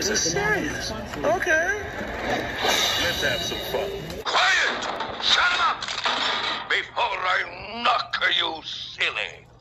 This is serious. Okay. Let's have some fun. Quiet! Shut him up! Before I knock you silly.